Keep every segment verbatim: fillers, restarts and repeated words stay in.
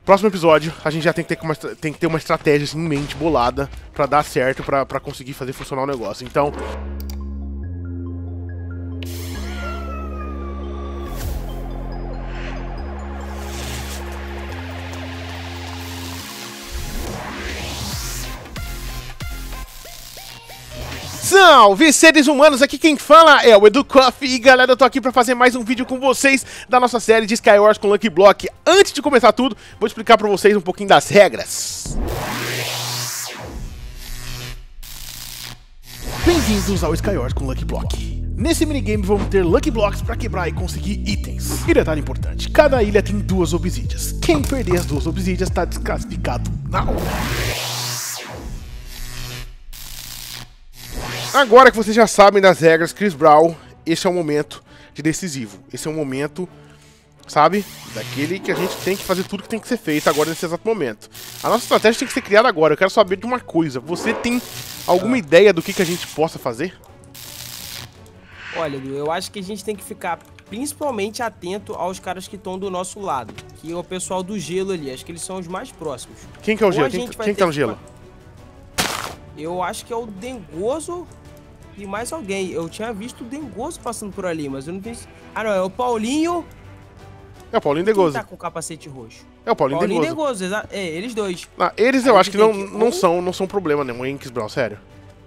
Próximo episódio, a gente já tem que ter uma, tem que ter uma estratégia assim, em mente, bolada, pra dar certo, pra, pra conseguir fazer funcionar o negócio. Então... Salve, seres humanos! Aqui quem fala é o Edu Coffee e galera, eu tô aqui pra fazer mais um vídeo com vocês da nossa série de Skywars com Lucky Block. Antes de começar tudo, vou explicar pra vocês um pouquinho das regras. Bem-vindos ao Skywars com Lucky Block. Nesse minigame vamos ter Lucky Blocks pra quebrar e conseguir itens. E detalhe importante, cada ilha tem duas obsidias. Quem perder as duas obsidias tá desclassificado na hora. Agora que vocês já sabem das regras, Chris Brown, esse é um momento de decisivo. Esse é um momento, sabe, daquele que a gente tem que fazer tudo que tem que ser feito agora nesse exato momento. A nossa estratégia tem que ser criada agora. Eu quero saber de uma coisa. Você tem alguma ah. ideia do que, que a gente possa fazer? Olha, Edu, eu acho que a gente tem que ficar principalmente atento aos caras que estão do nosso lado. Que é o pessoal do gelo ali. Acho que eles são os mais próximos. Quem que é o gelo? Quem, quem que tá no gelo? Eu acho que é o Dengoso e mais alguém. Eu tinha visto o Dengoso passando por ali, mas eu não vi... Ah, não, é o Paulinho... É o Paulinho Dengoso. Quem tá com o capacete roxo? É o Paulinho, Paulinho Dengoso. Dengoso, é, eles dois. Ah, eles eu acho que não, que... não, são, não são problema nenhum, hein, Chris Brown, sério.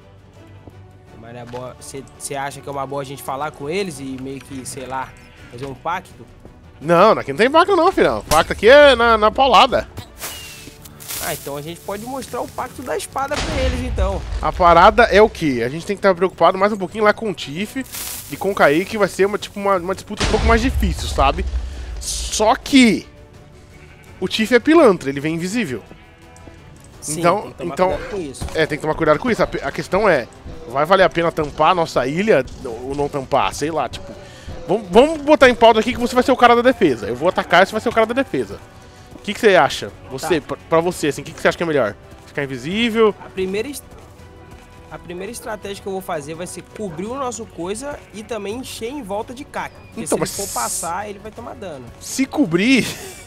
Mas é boa... Você acha que é uma boa a gente falar com eles e meio que, sei lá, fazer um pacto? Não, aqui não tem pacto não, filhão. O pacto aqui é na, na paulada. Ah, então a gente pode mostrar o pacto da espada pra eles, então. A parada é o quê? A gente tem que estar preocupado mais um pouquinho lá com o Tiff e com o Kaique, que vai ser uma, tipo, uma, uma disputa um pouco mais difícil, sabe? Só que o Tiff é pilantra, ele vem invisível. Sim, então, tem que tomar então, cuidado com isso. É, tem que tomar cuidado com isso. A, a questão é, vai valer a pena tampar a nossa ilha ou não tampar? Sei lá, tipo... Vamos, vamos botar em pauta aqui que você vai ser o cara da defesa. Eu vou atacar e você vai ser o cara da defesa. O que, que você acha? Você, tá. pra você, assim, o que, que você acha que é melhor? Ficar invisível? A primeira, a primeira estratégia que eu vou fazer vai ser cobrir o nosso coisa e também encher em volta de caca. Porque então, se ele for passar, ele vai tomar dano. Se cobrir,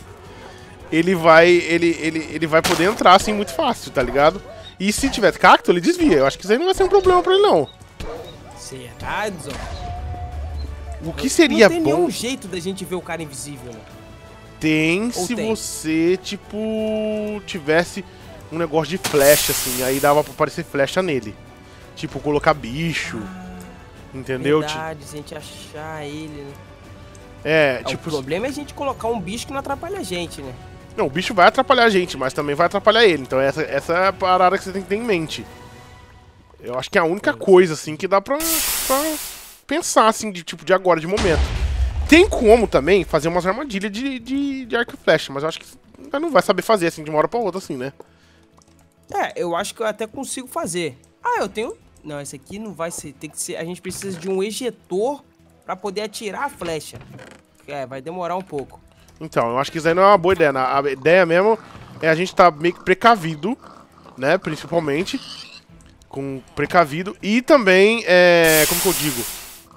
ele vai, ele, ele, ele vai poder entrar assim muito fácil, tá ligado? E se tiver cacto, ele desvia. Eu acho que isso aí não vai ser um problema pra ele, não. Será, Edson? O que seria bom... Não tem nenhum jeito da gente ver o cara invisível, né? Tem se tem? Você, tipo, tivesse um negócio de flecha, assim, aí dava pra aparecer flecha nele. Tipo, colocar bicho, ah, entendeu? Verdade, se a gente achar ele, né? É, ah, tipo... O problema é a gente colocar um bicho que não atrapalha a gente, né? Não, o bicho vai atrapalhar a gente, mas também vai atrapalhar ele. Então essa, essa é a parada que você tem que ter em mente. Eu acho que é a única coisa, assim, que dá pra, pra pensar, assim, de tipo, de agora, de momento. Tem como também fazer umas armadilhas de, de, de arco e flecha, mas eu acho que ainda não vai saber fazer assim de uma hora pra outra, assim, né? É, eu acho que eu até consigo fazer. Ah, eu tenho... Não, esse aqui não vai ser... Tem que ser... A gente precisa de um ejetor pra poder atirar a flecha. É, vai demorar um pouco. Então, eu acho que isso aí não é uma boa ideia. A ideia mesmo é a gente tá meio que precavido, né? Principalmente. Com precavido. E também, é... como que eu digo?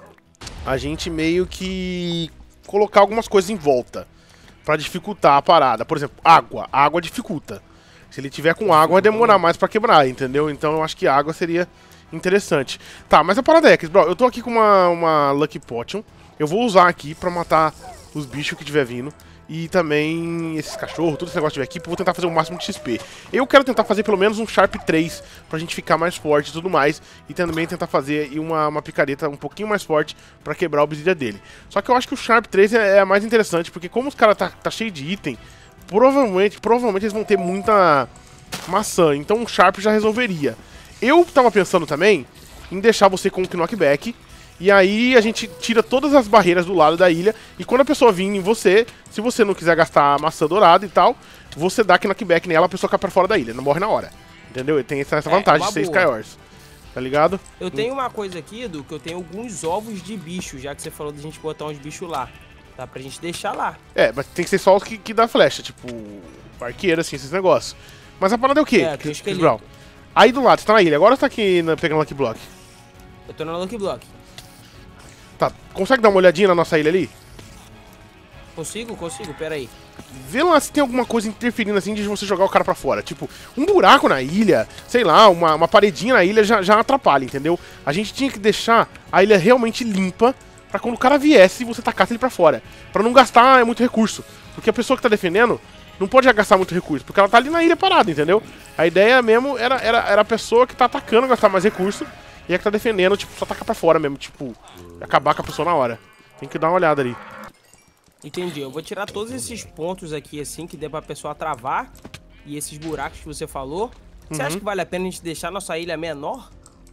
A gente meio que colocar algumas coisas em volta pra dificultar a parada. Por exemplo, água. Água dificulta. Se ele tiver com água, vai demorar mais pra quebrar, entendeu? Então eu acho que água seria interessante. Tá, mas a parada é, Chris Brown, eu tô aqui com uma, uma Lucky Potion. Eu vou usar aqui pra matar os bichos que tiver vindo. E também esses cachorros, tudo esse negócio que tiver aqui, vou tentar fazer o máximo de X P. Eu quero tentar fazer pelo menos um Sharp três pra gente ficar mais forte e tudo mais. E também tentar fazer uma, uma picareta um pouquinho mais forte pra quebrar a obsidia dele. Só que eu acho que o Sharp três é, é mais interessante, porque como os caras tá, tá cheio de item, provavelmente, provavelmente eles vão ter muita maçã. Então um Sharp já resolveria. Eu tava pensando também em deixar você com o knockback. E aí a gente tira todas as barreiras do lado da ilha. E quando a pessoa vir em você, se você não quiser gastar a maçã dourada e tal, você dá knockback nela, a pessoa cai pra fora da ilha, não morre na hora. Entendeu? Tem essa vantagem é, de ser Skywars. Tá ligado? Eu tenho uma coisa aqui, Edu, que eu tenho alguns ovos de bicho, já que você falou de a gente botar uns bichos lá. Dá pra gente deixar lá. É, mas tem que ser só os que, que dá flecha, tipo, arqueiro, assim, esses negócios. Mas a parada é o quê? É, que Chris Brown? Aí do lado, você tá na ilha, agora você tá aqui na, pegando Lucky Block? Eu tô na Lucky Block. Tá, consegue dar uma olhadinha na nossa ilha ali? Consigo? Consigo, pera aí. Vê lá se tem alguma coisa interferindo assim de você jogar o cara pra fora. Tipo, um buraco na ilha, sei lá, uma, uma paredinha na ilha já, já atrapalha, entendeu? A gente tinha que deixar a ilha realmente limpa pra quando o cara viesse, você tacasse ele pra fora. Pra não gastar muito recurso. Porque a pessoa que tá defendendo não pode gastar muito recurso, porque ela tá ali na ilha parada, entendeu? A ideia mesmo era, era, era a pessoa que tá atacando gastar mais recurso e a que tá defendendo, tipo, só tacar pra fora mesmo, tipo, acabar com a pessoa na hora. Tem que dar uma olhada ali. Entendi, eu vou tirar todos esses pontos aqui, assim, que dê pra pessoa travar. E esses buracos que você falou. Você Uhum. acha que vale a pena a gente deixar nossa ilha menor?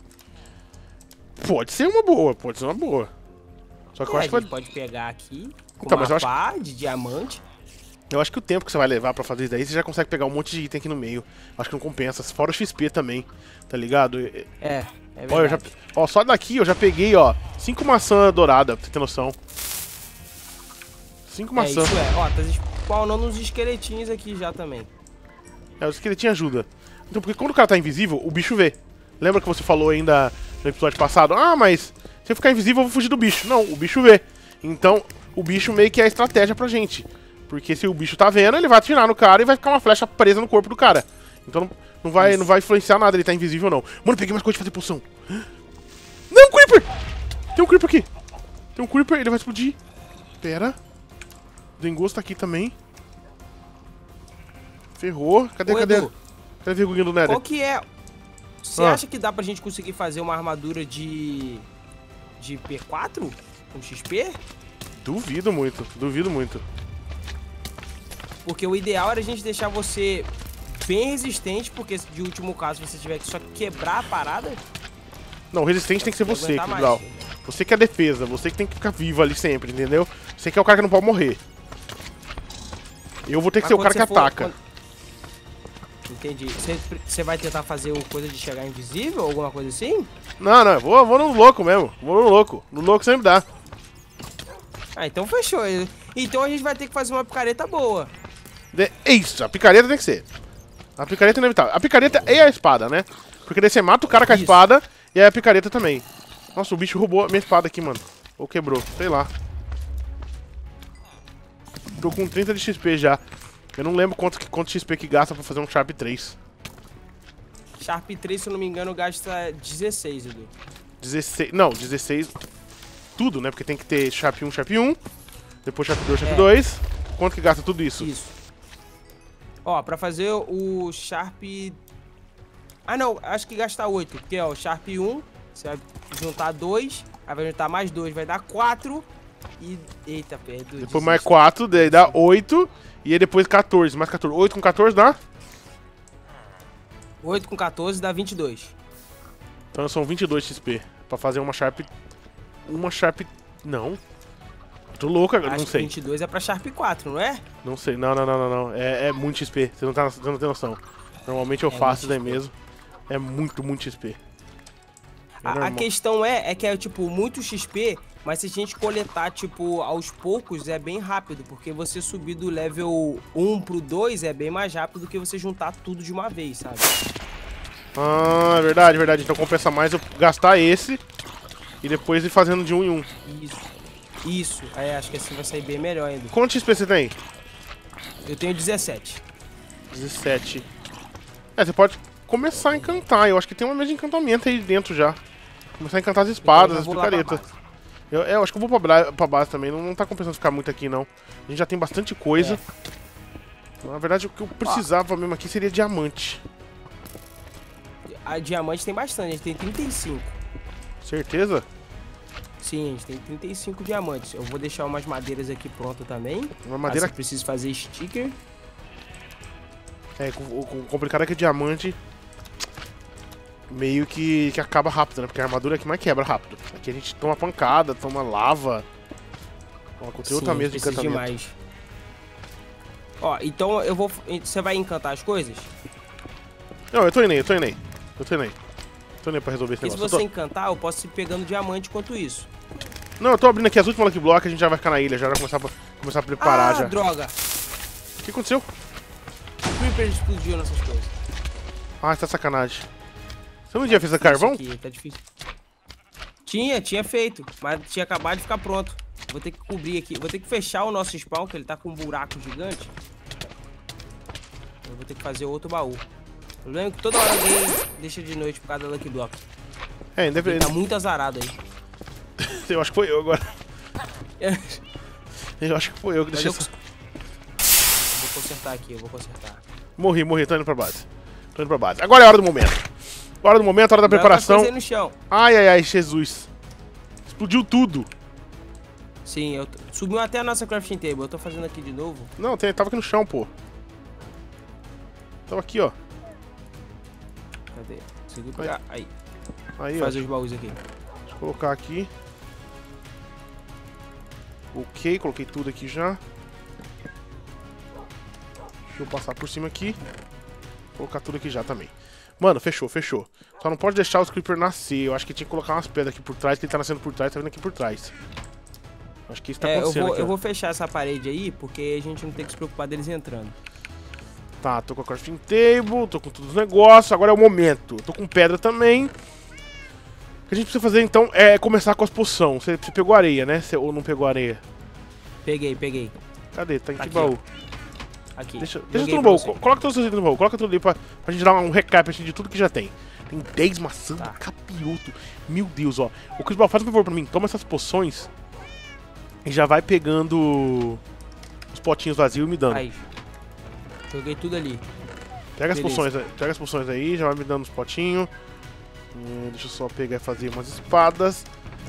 Pode ser uma boa, pode ser uma boa. Só que eu É, acho que a gente vai... pode pegar aqui com Então, uma mas eu acho- pá de diamante. Eu acho que o tempo que você vai levar pra fazer isso daí, você já consegue pegar um monte de item aqui no meio. Acho que não compensa. Fora o X P também, tá ligado? É, é verdade. Ó, eu já... ó, só daqui eu já peguei, ó, cinco maçãs douradas, pra você ter noção. Cinco É, maçãs. isso é. Ó, tá spawnando uns esqueletinhos aqui já também. É, o esqueletinho ajuda. Então, porque quando o cara tá invisível, o bicho vê. Lembra que você falou ainda no episódio passado? Ah, mas se eu ficar invisível, eu vou fugir do bicho. Não, o bicho vê. Então, o bicho meio que é a estratégia pra gente. Porque se o bicho tá vendo, ele vai atirar no cara e vai ficar uma flecha presa no corpo do cara. Então não, não, vai, não vai influenciar nada ele tá invisível, não. Mano, peguei mais coisa de fazer poção. Não, Creeper! Tem um Creeper aqui. Tem um Creeper, ele vai explodir. Pera. O Dengoço tá aqui também. Ferrou. Cadê, Ô, cadê? Edu, Cadê a vergonha do Nether? qual que é... Você Ah. acha que dá pra gente conseguir fazer uma armadura de... De P quatro? Com X P? Duvido muito, duvido muito. Porque o ideal era a gente deixar você bem resistente, porque de último caso você tiver que só quebrar a parada. Não, o resistente tem que ser Vai você, aguentar mais. Kidal. Você que é a defesa, você que tem que ficar vivo ali sempre, entendeu? Você que é o cara que não pode morrer. Eu vou ter que Mas ser o quando cara que você for- ataca. quando- Entendi. Você, você vai tentar fazer o coisa de chegar invisível, alguma coisa assim? Não, não, eu vou, vou no louco mesmo. Vou no louco. No louco sempre dá. Ah, então fechou. Então a gente vai ter que fazer uma picareta boa. De... Isso, a picareta tem que ser. A picareta é inevitável. A picareta e a espada, né? Porque daí você mata o cara com a Isso. espada e aí a picareta também. Nossa, o bicho roubou a minha espada aqui, mano. Ou quebrou, sei lá. Tô com trinta de X P já. Eu não lembro quanto, que- quanto X P que gasta pra fazer um Sharp três. Sharp três, se eu não me engano, gasta dezesseis, Edu. dezesseis. Não, dezesseis. Tudo, né? Porque tem que ter Sharp um, Sharp um. Depois Sharp dois, Sharp É. dois. Quanto que gasta tudo isso? Isso. Ó, pra fazer o Sharp... Ah, não. Acho que gasta oito. Porque, ó, o Sharp um, você vai juntar dois. Aí vai juntar mais dois, vai dar quatro. E... Eita, perdo. Depois mais quatro, daí dá oito. E aí depois quatorze. Mais quatorze. oito com quatorze dá? oito com quatorze dá vinte e dois. Então são vinte e dois X P. Pra fazer uma Sharp... Uma Sharp... Não. Tô louco agora, Acho não que sei. vinte e dois é pra Sharp quatro, não é? Não sei. Não, não, não, não, não. É, é muito X P. Você não, tá, você não tem noção. Normalmente eu É faço isso muito daí X P. mesmo. É muito, muito X P. É A, a normal. questão é, é que é, tipo, muito X P, mas se a gente coletar, tipo, aos poucos, é bem rápido. Porque você subir do level um pro dois é bem mais rápido do que você juntar tudo de uma vez, sabe? Ah, é verdade, verdade. Então compensa mais eu gastar esse e depois ir fazendo de um em um. Isso. Isso. É, acho que assim vai sair bem melhor ainda. Quanto X P você tem? Eu tenho dezessete. dezessete. É, você pode começar a encantar. Eu acho que tem uma mesa de encantamento aí dentro já. Começar a encantar as espadas, Então eu as já vou lá pra picaretas. base. Eu, eu acho que eu vou pra, bra- pra base também. Não, não tá compensando ficar muito aqui, não. A gente já tem bastante coisa. Na verdade, o que eu precisava mesmo aqui seria diamante. A diamante tem bastante, a gente tem trinta e cinco. Certeza? Sim, a gente tem trinta e cinco diamantes. Eu vou deixar umas madeiras aqui prontas também. Uma madeira... Caso você precise fazer sticker. É, com- o o complicado é que diamante meio que, que acaba rápido, né? Porque a armadura é que mais quebra rápido. Aqui a gente toma pancada, toma lava. Ó, encontrei outra Sim, mesa de precisa encantamento. demais. Ó, então eu vou... Você vai encantar as coisas? Não, eu tô indo aí, eu tô indo aí. Eu tô indo aí. Tô indo aí pra resolver esse Porque se negócio. você Eu tô- encantar, eu posso ir pegando diamante enquanto isso. Não, eu tô abrindo aqui as últimas Lucky Block, a gente já vai ficar na ilha, já vai começar a, começar a preparar ah, já. droga! O que aconteceu? O Creeper explodiu nessas coisas. Ah, tá sacanagem. Você não tinha feito carvão? Isso aqui, tá difícil. Tinha, tinha feito, mas tinha acabado de ficar pronto. Vou ter que cobrir aqui. Vou ter que fechar o nosso spawn, que ele tá com um buraco gigante. Eu vou ter que fazer outro baú. O problema é que toda hora alguém deixa de noite por causa da Lucky Block. É, independente. Tá muito azarado aí. Eu acho que foi eu agora. Eu acho que foi eu que deixei eu... essa... eu vou consertar aqui, eu vou consertar. Morri, morri, tô indo pra base. Tô indo pra base. Agora é a hora do momento. Hora do momento, hora da preparação. No chão. Ai, ai, ai, Jesus. Explodiu tudo. Sim, eu t... subiu até a nossa crafting table. Eu tô fazendo aqui de novo. Não, tem, tava aqui no chão, pô. Tava aqui, ó. Cadê? Consegui pegar. Aí. Aí, Fazer ó. os baús aqui. Deixa eu colocar aqui. Ok, coloquei tudo aqui já. Deixa eu passar por cima aqui. Vou colocar tudo aqui já também. Mano, fechou, fechou. Só não pode deixar os creeper nascer. Eu acho que tinha que colocar umas pedras aqui por trás, que ele tá nascendo por trás, tá vindo aqui por trás. Acho que isso tá é, acontecendo eu vou, aqui, eu vou fechar essa parede aí, porque a gente não tem que se preocupar deles entrando. Tá, tô com a crafting table, tô com todos os negócios, agora é o momento. Tô com pedra também. O que a gente precisa fazer então é começar com as poções. Você, você pegou areia, né? Você, ou não pegou areia? Peguei, peguei. Cadê? Tá em que Aqui, baú? Aqui. Deixa, deixa tudo no baú. Coloca todos os itens no baú. Coloca tudo ali pra, pra gente dar um recap assim, de tudo que já tem. Tem dez maçãs Tá. do capiroto. Meu Deus, ó. O Crisbal, faz um favor pra mim. Toma essas poções e já vai pegando os potinhos vazios e me dando. Aí. Joguei tudo ali. Pega as Beleza. poções, aí- pega as poções aí, já vai me dando os potinhos. Hum, deixa eu só pegar e fazer umas espadas.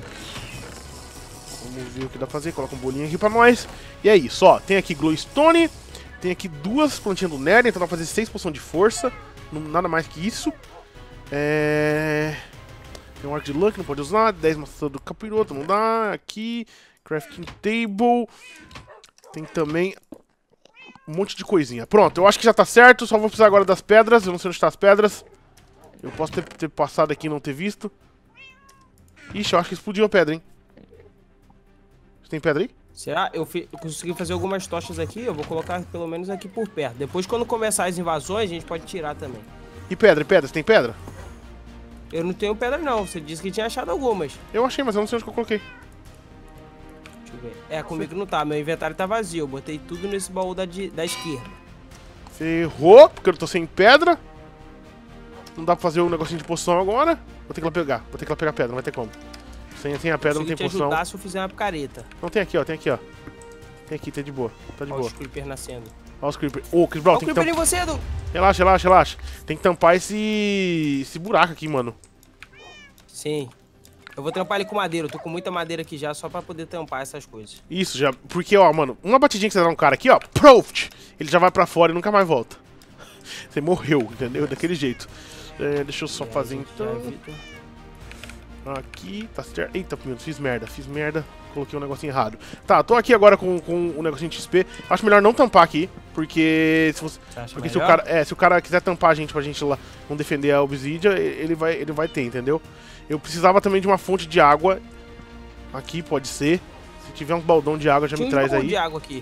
Vamos ver o que dá pra fazer. Coloca um bolinho aqui pra nós. E é isso, ó. Tem aqui glowstone. Tem aqui duas plantinhas do Nether, então dá pra fazer seis poções de força. Não, nada mais que isso. É... Tem um arco de luck, não pode usar. dez maçãs do capiroto, não dá. Aqui, crafting table. Tem também um monte de coisinha. Pronto, eu acho que já tá certo. Só vou precisar agora das pedras. Eu não sei onde tá as pedras. Eu posso ter, ter passado aqui e não ter visto. Ixi, eu acho que explodiu a pedra, hein. Você tem pedra aí? Será? Eu, fi... eu consegui fazer algumas tochas aqui, eu vou colocar pelo menos aqui por perto. Depois, quando começar as invasões, a gente pode tirar também. E pedra, e pedra? Você tem pedra? Eu não tenho pedra não, você disse que tinha achado algumas. Eu achei, mas eu não sei onde que eu coloquei. Deixa eu ver. É, comigo não tá, meu inventário tá vazio, eu botei tudo nesse baú da, di... da esquerda. Ferrou, porque eu tô sem pedra. Não dá pra fazer um negocinho de poção agora. Vou ter que ir lá pegar, vou ter que ir lá pegar pedra, não vai ter como. Sem, sem a pedra não tem te poção. ajudar se eu fizer uma picareta. Não, tem aqui, ó, tem aqui, ó. Tem aqui, tá de boa, tá de Olha boa. os creeper nascendo. Olha os creeper. Ô, Chris Brown, Olha o tem que creeper em tampar. você, Edu! Relaxa, relaxa, relaxa. Tem que tampar esse... esse buraco aqui, mano. Sim. Eu vou tampar ele com madeira, eu tô com muita madeira aqui já, só pra poder tampar essas coisas. Isso, já. Porque, ó, mano, uma batidinha que você dá um cara aqui, ó. Proft! Ele já vai pra fora e nunca mais volta. Você morreu, entendeu? Daquele jeito. É, deixa eu só E aí, fazer gente, então. já evita. Aqui, tá certo. Eita, meu, fiz merda, fiz merda. Coloquei um negocinho errado. Tá, tô aqui agora com, com um negocinho de X P. Acho melhor não tampar aqui, porque se você. Você acha Porque se o, melhor? cara, é, se o cara quiser tampar a gente pra gente lá não defender a Obsidian, ele vai, ele vai ter, entendeu? Eu precisava também de uma fonte de água. Aqui, pode ser. Se tiver uns baldão de água, já Tinha me um traz baú aí. de água aqui.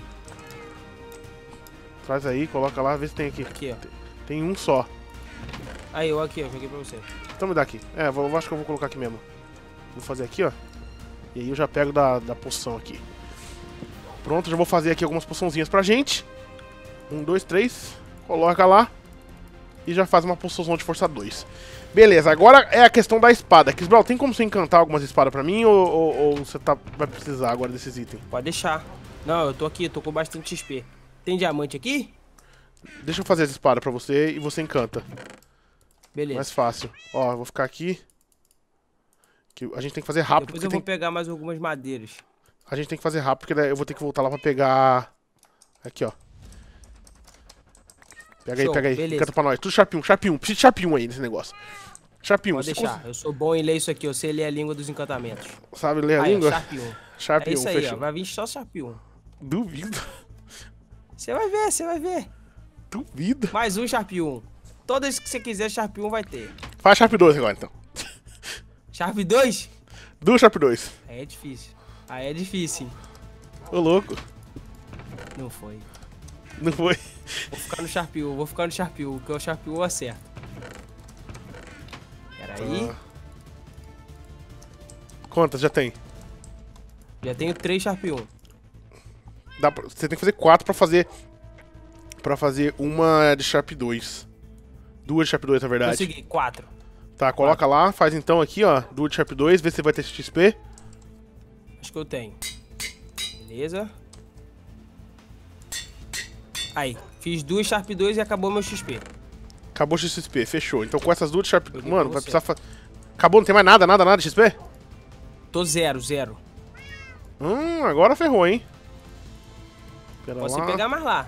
Traz aí, coloca lá, vê se tem aqui. Aqui, ó. Tem um só. Aí, eu aqui, ó, joguei pra você. Então me dá aqui. É, vou, eu acho que eu vou colocar aqui mesmo. Vou fazer aqui, ó. E aí eu já pego da, da poção aqui. Pronto, já vou fazer aqui algumas poçãozinhas pra gente. Um, dois, três. Coloca lá. E já faz uma poçãozão de força dois. Beleza, agora é a questão da espada. Kisbral, tem como você encantar algumas espadas pra mim? Ou, ou, ou você tá, vai precisar agora desses itens? Pode deixar. Não, eu tô aqui, eu tô com bastante X P. Tem diamante aqui? Deixa eu fazer as espadas pra você e você encanta. Beleza. Mais fácil. Ó, eu vou ficar aqui. Que a gente tem que fazer rápido. Depois porque eu vou tem... pegar mais algumas madeiras. A gente tem que fazer rápido, porque daí eu vou ter que voltar lá pra pegar... Aqui, ó. Pega Show, aí, pega aí. beleza. Encanta pra nós. Tudo Sharp um, Sharp um. Precisa de Sharp um aí nesse negócio. Sharp um. Pode você deixar. cons- Eu sou bom em ler isso aqui, eu sei ler a língua dos encantamentos. Sabe ler a Aí, ó, língua? Sharp um. Sharp É isso um, aí, ó. fechou. Vai vir só Sharp um. Duvido. Você vai ver, você vai ver. Duvido. Mais um Sharp um. Todas que você quiser, Sharp um vai ter. Faz Sharp dois agora, então. Sharp dois? Do Sharp dois. Aí é difícil. Aí é difícil. Ô, louco. Não foi. Não foi? Vou ficar no Sharp um, vou ficar no Sharp um, porque o Sharp um eu acerto. Pera aí. Ah. Quantas já tem? Já tenho três Sharp um. Dá pra, você tem que fazer quatro pra fazer... Pra fazer uma de Sharp dois. Duas de Sharp dois, na verdade. Consegui, quatro. Tá, coloca quatro. Lá, faz então aqui, ó. Duas de Sharp dois, vê se vai ter X P. Acho que eu tenho. Beleza. Aí, fiz duas Sharp dois e acabou meu X P. Acabou o X P, fechou. Então com essas duas Sharp... Mano, vai precisar fazer... Acabou, não tem mais nada, nada, nada de X P? Tô zero, zero. Hum, agora ferrou, hein? Pera Posso lá. pegar mais lá.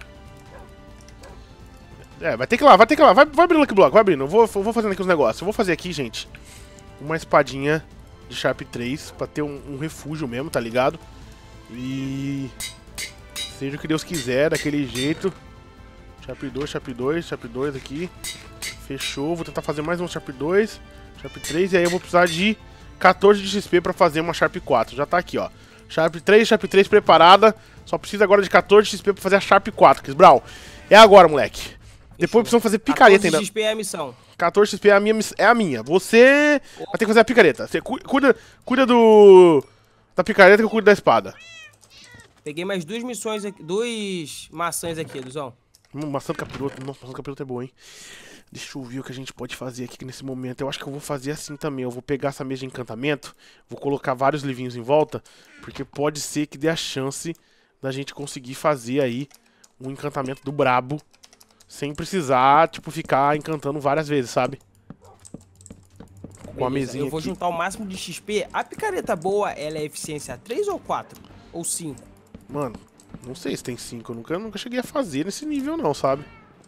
É, vai ter que ir lá, vai ter que ir lá. Vai, vai abrindo aqui o bloco, vai abrindo. Eu vou, eu vou fazendo aqui os negócios. Eu vou fazer aqui, gente, uma espadinha de Sharp três pra ter um, um refúgio mesmo, tá ligado? E... seja o que Deus quiser, daquele jeito. Sharp dois, Sharp dois, Sharp dois aqui. Fechou. Vou tentar fazer mais um Sharp dois, Sharp três. E aí eu vou precisar de quatorze de X P pra fazer uma Sharp quatro. Já tá aqui, ó. Sharp três, Sharp três preparada. Só precisa agora de quatorze de X P pra fazer a Sharp quatro, Chris Brown. É agora, moleque. Depois precisamos fazer picareta ainda. quatorze X P é a missão. quatorze X P é a minha. É a minha. Você oh. vai ter que fazer a picareta. Você cu cuida, cuida do... da picareta que eu cuido da espada. Peguei mais duas missões aqui. Duas maçãs aqui, Luzão. Hum, maçã do capiroto. Nossa, maçã do capiroto é boa, hein? Deixa eu ver o que a gente pode fazer aqui nesse momento. Eu acho que eu vou fazer assim também. Eu vou pegar essa mesa de encantamento. Vou colocar vários livrinhos em volta. Porque pode ser que dê a chance da gente conseguir fazer aí um encantamento do brabo. Sem precisar, tipo, ficar encantando várias vezes, sabe? Com a mesinha Eu vou aqui. juntar o máximo de X P. A picareta boa, ela é eficiência três ou quatro? Ou cinco? Mano, não sei se tem cinco. Eu nunca, nunca cheguei a fazer nesse nível não, sabe?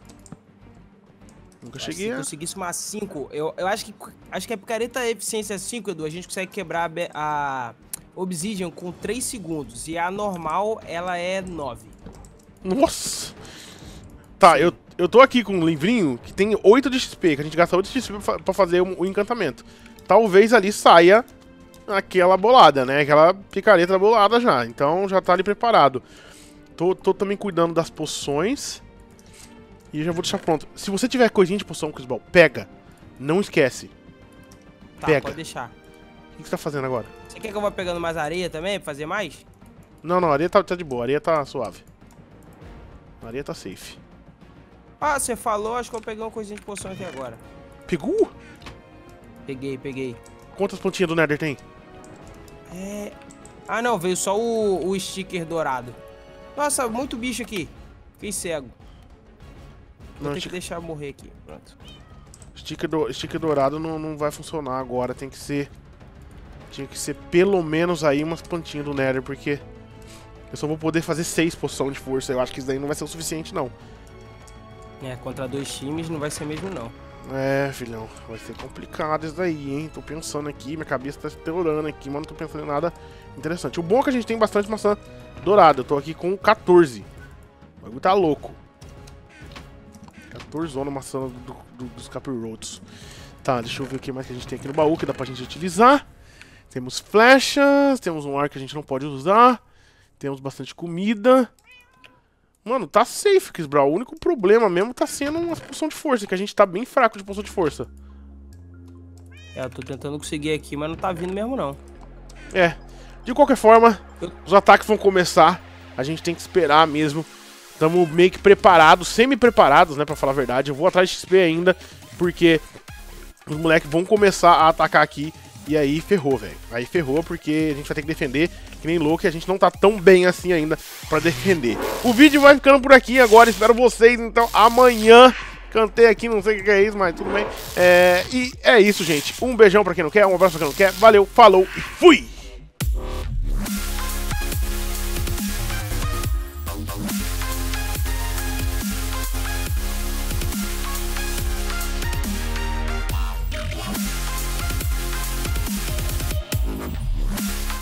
Nunca Mas cheguei se a... conseguisse uma cinco, eu, eu acho que acho que a picareta é eficiência cinco, Edu. A gente consegue quebrar a, a Obsidian com três segundos. E a normal, ela é nove. Nossa! Tá, eu, eu tô aqui com um livrinho que tem oito de X P, que a gente gasta oito de X P pra fazer o, o encantamento. Talvez ali saia aquela bolada, né? Aquela picareta bolada já. Então já tá ali preparado. Tô, tô também cuidando das poções. E já vou deixar pronto. Se você tiver coisinha de poção, Chris Ball, pega. Não esquece. Tá, pega. Pode deixar. O que você tá fazendo agora? Você quer que eu vá pegando mais areia também, pra fazer mais? Não, não, a areia tá, tá de boa. A areia tá suave. A areia tá safe. Ah, você falou, acho que eu peguei uma coisinha de poção aqui agora. Pegou? Peguei, peguei. Quantas pontinhas do Nether tem? É... Ah, não, veio só o, o sticker dourado. Nossa, muito bicho aqui. Fiquei cego. Vou Não, ter stick... que deixar morrer aqui. Pronto. Sticker, do... sticker dourado não, não vai funcionar agora. Tem que ser... Tinha que ser pelo menos aí umas plantinhas do Nether, porque... Eu só vou poder fazer seis poção de força. Eu acho que isso daí não vai ser o suficiente, não. É, contra dois times não vai ser mesmo, não. É, filhão. Vai ser complicado isso daí, hein? Tô pensando aqui, minha cabeça tá estourando aqui, mas não tô pensando em nada interessante. O bom é que a gente tem bastante maçã dourada. Eu tô aqui com quatorze. O bagulho tá louco. quatorze zona maçã do, do, dos Capirotes. Tá, deixa eu ver o que mais que a gente tem aqui no baú que dá pra gente utilizar. Temos flechas, temos um ar que a gente não pode usar. Temos bastante comida. Mano, tá safe, Chris Brown. O único problema mesmo tá sendo uma poção de força, que a gente tá bem fraco de poção de força. É, eu tô tentando conseguir aqui, mas não tá vindo mesmo, não. É. De qualquer forma, os ataques vão começar. A gente tem que esperar mesmo. Estamos meio que preparados, semi-preparados, né, pra falar a verdade. Eu vou atrás de X P ainda, porque os moleques vão começar a atacar aqui. E aí ferrou, velho. Aí ferrou porque a gente vai ter que defender que nem louco e a gente não tá tão bem assim ainda pra defender. O vídeo vai ficando por aqui agora. Espero vocês, então, amanhã. Cantei aqui, não sei o que é isso, mas tudo bem. É... E é isso, gente. Um beijão pra quem não quer, um abraço pra quem não quer. Valeu, falou e fui!